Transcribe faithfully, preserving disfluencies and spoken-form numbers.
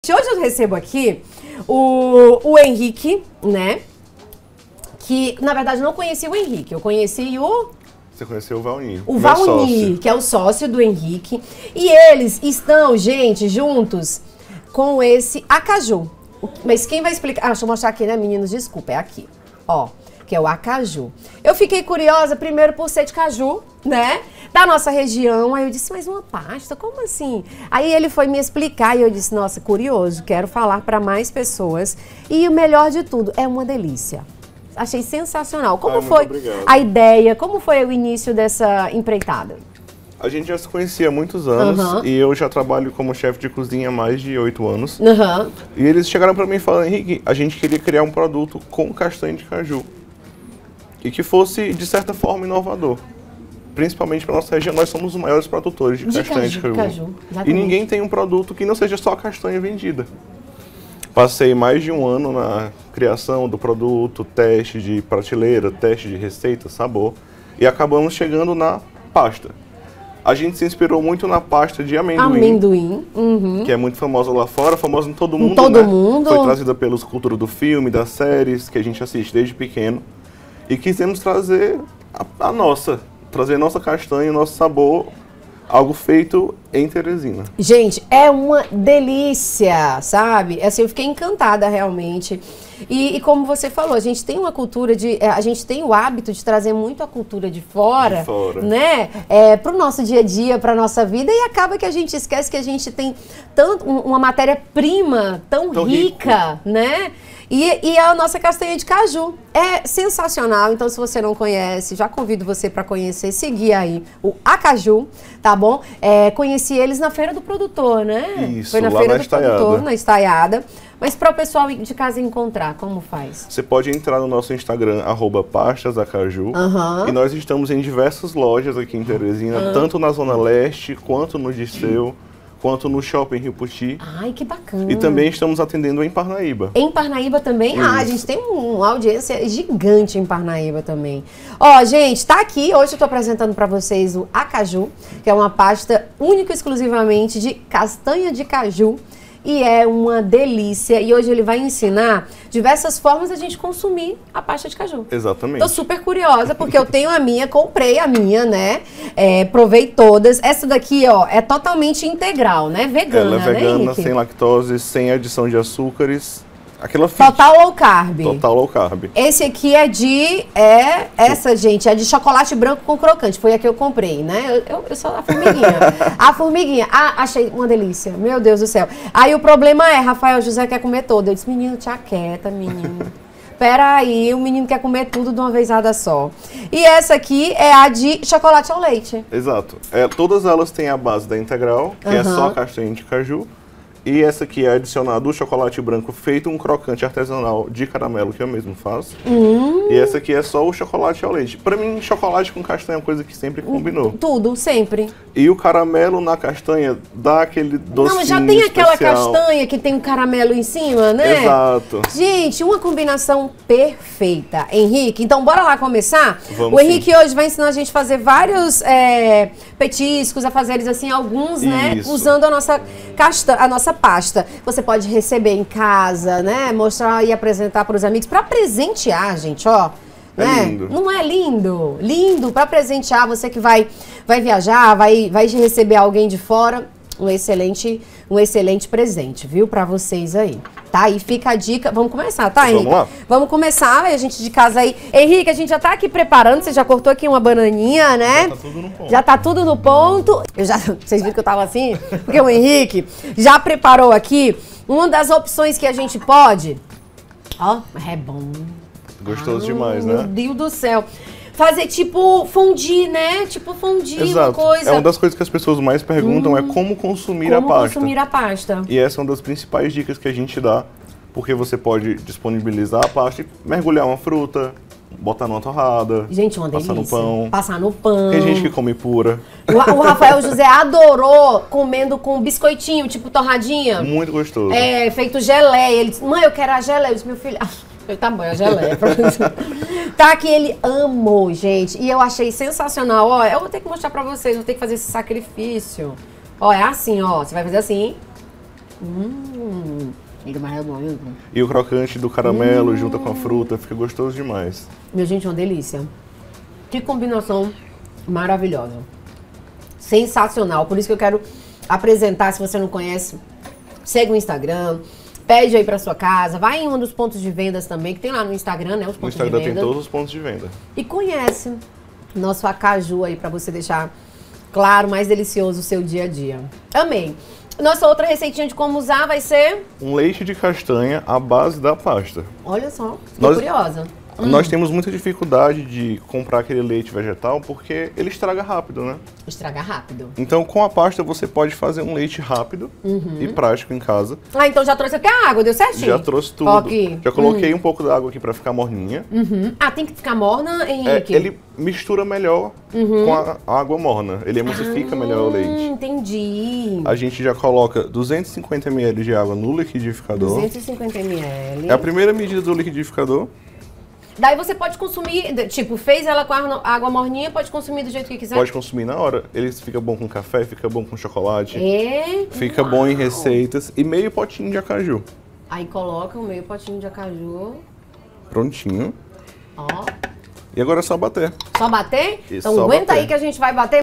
Gente, hoje eu recebo aqui o, o Henrique, né? Que, na verdade, não conheci o Henrique. Eu conheci o... Você conheceu o Valnir. O Valnir, que é o sócio do Henrique. E eles estão, gente, juntos com esse acaju. Mas quem vai explicar... Ah, deixa eu mostrar aqui, né, meninos? Desculpa, é aqui. Ó, que é o acaju. Eu fiquei curiosa, primeiro, por ser de caju, né? Da nossa região. Aí eu disse, mas uma pasta? Como assim? Aí ele foi me explicar e eu disse, nossa, curioso, quero falar para mais pessoas. E o melhor de tudo, é uma delícia. Achei sensacional. Como Ai, foi obrigado. a ideia? Como foi o início dessa empreitada? A gente já se conhecia há muitos anos Uhum. e eu já trabalho como chefe de cozinha há mais de oito anos. Uhum. E eles chegaram para mim e falaram, Henrique, a gente queria criar um produto com castanha de caju. E que fosse, de certa forma, inovador. Principalmente para nossa região, nós somos os maiores produtores de, De castanha caju, de caju. caju, E exatamente. ninguém tem um produto que não seja só castanha vendida. Passei mais de um ano na criação do produto, teste de prateleira, teste de receita, sabor. E acabamos chegando na pasta. A gente se inspirou muito na pasta de amendoim. Amendoim. Uhum. Que é muito famosa lá fora, famosa em todo mundo, Em todo né? mundo. Foi trazida pelos cultura do filme, das séries, que a gente assiste desde pequeno. E quisemos trazer a, a nossa, trazer a nossa castanha, o nosso sabor, algo feito em Teresina. Gente, é uma delícia, sabe? Assim, eu fiquei encantada realmente. E, e como você falou, a gente tem uma cultura de... A gente tem o hábito de trazer muito a cultura de fora, De fora. né? É, pro nosso dia a dia, pra nossa vida, e acaba que a gente esquece que a gente tem tanto, um- uma matéria-prima tão, Tão rica, né? E, e a nossa castanha de caju é sensacional. Então, se você não conhece, já convido você para conhecer, seguir aí o Acaju, tá bom? É, conheci eles na Feira do Produtor, né? Isso, Foi na lá Feira na do Estaiada. Produtor, na Estaiada. Mas para o pessoal de casa encontrar, como faz? Você pode entrar no nosso Instagram, arroba pastasacaju. Aham. E nós estamos em diversas lojas aqui em Teresina, tanto na Zona Leste, quanto no Disseu, quanto no Shopping Rio Puti. Ai, que bacana. E também estamos atendendo em Parnaíba. Em Parnaíba também? Ah, a Isso. gente tem um- uma audiência gigante em Parnaíba também. Ó, gente, tá aqui. Hoje eu tô apresentando pra vocês o Acaju, que é uma pasta única e exclusivamente de castanha de caju. E é uma delícia. E hoje ele vai ensinar diversas formas da gente consumir a pasta de caju. Exatamente. Tô super curiosa, porque eu tenho a minha, comprei a minha, né? É, provei todas. Essa daqui, ó, é totalmente integral, né? Vegana, Ela é vegana, né, Henrique? sem lactose, sem adição de açúcares. Aquela fit. Total low carb. Total low carb. Esse aqui é de... É, essa, gente, é de chocolate branco com crocante. Foi a que eu comprei, né? Eu, eu, eu sou a formiguinha. A formiguinha. Ah, achei uma delícia. Meu Deus do céu. Aí o problema é, Rafael José quer comer todo. Eu disse, menino, te aquieta, menino. Peraí, o menino quer comer tudo de uma vezada só. E essa aqui é a de chocolate ao leite. Exato. É, todas elas têm a base da integral, que é Aham. só a castanha de caju. E essa aqui é adicionado o chocolate branco feito um crocante artesanal de caramelo que eu mesmo faço. Hum. E essa aqui é só o chocolate ao leite. Pra mim, chocolate com castanha é uma coisa que sempre combinou. Tudo, sempre. E o caramelo na castanha dá aquele docinho Não, já tem aquela especial. castanha que tem um caramelo em cima, né? Exato. Gente, uma combinação perfeita. Henrique, então bora lá começar? Vamos o Henrique hoje vai ensinar a gente a fazer vários é, petiscos, a fazer eles assim, alguns, né? Isso. Usando a nossa castanha, a nossa pasta. Você pode receber em casa, né? Mostrar e apresentar para os amigos. Para presentear, gente, ó. É né? lindo. Não é lindo? Lindo para presentear você que vai, vai viajar, vai, vai receber alguém de fora. Um excelente, um excelente presente, viu? Para vocês aí. Tá? E fica a dica. Vamos começar, tá, Henrique? Vamos lá. Vamos começar, a gente de casa aí. Henrique, a gente já tá aqui preparando, você já cortou aqui uma bananinha, né? Já tá tudo no ponto. Já tá tudo no ponto. Eu já, vocês viram que eu tava assim? Porque o Henrique já preparou aqui uma das opções que a gente pode. Ó, é bom. Gostoso Ah, demais, meu né? Deus do céu. Fazer tipo fondue, né? Tipo fondue, uma Exato. coisa. É uma das coisas que as pessoas mais perguntam, é como consumir Como a pasta. consumir a pasta. E essa é uma das principais dicas que a gente dá, porque você pode disponibilizar a pasta e mergulhar uma fruta, botar numa torrada, Gente, uma delícia. passar no pão. Passar no pão. Tem gente que come pura. O, o Rafael José adorou comendo com biscoitinho, tipo torradinha. Muito gostoso. É, feito geleia. Ele disse, mãe, eu quero a geleia. Eu disse, meu filho... Ah, tá bom, é a geleia. Tá, que ele amou, gente. E eu achei sensacional. Ó, eu vou ter que mostrar pra vocês, vou ter que fazer esse sacrifício. Ó, é assim, ó. Você vai fazer assim. Hum, fica mais redondo. E o crocante do caramelo hum. junto com a fruta, fica gostoso demais. Meu gente, uma delícia. Que combinação maravilhosa. Sensacional. Por isso que eu quero apresentar, se você não conhece, segue o Instagram, pede aí pra sua casa, vai em um dos pontos de vendas também, que tem lá no Instagram, né, os pontos de venda. No Instagram tem todos os pontos de venda. E conhece nosso acaju aí pra você deixar claro, mais delicioso o seu dia a dia. Amei. Nossa outra receitinha de como usar vai ser... Um leite de castanha à base da pasta. Olha só, fiquei Nós... curiosa. Nós hum. temos muita dificuldade de comprar aquele leite vegetal porque ele estraga rápido, né? Estraga rápido. Então, com a pasta, você pode fazer um leite rápido uhum. e prático em casa. Ah, então já trouxe até a água, deu certinho? Já trouxe tudo. Aqui. Já coloquei hum. um pouco da água aqui pra ficar morninha. Uhum. Ah, tem que ficar morna, Henrique? É, ele mistura melhor uhum. com a água morna. Ele emulsifica ah, melhor o leite. Entendi. A gente já coloca duzentos e cinquenta mililitros de água no liquidificador. duzentos e cinquenta mililitros. É a primeira medida do liquidificador. Daí você pode consumir, tipo, fez ela com a água morninha, pode consumir do jeito que quiser? Pode consumir na hora. Ele fica bom com café, fica bom com chocolate. É? Fica Uau. bom em receitas. E meio potinho de acaju. Aí coloca o meio potinho de acaju. Prontinho. Ó. E agora é só bater. Só bater? Isso, então só aguenta bater. aí que a gente vai bater.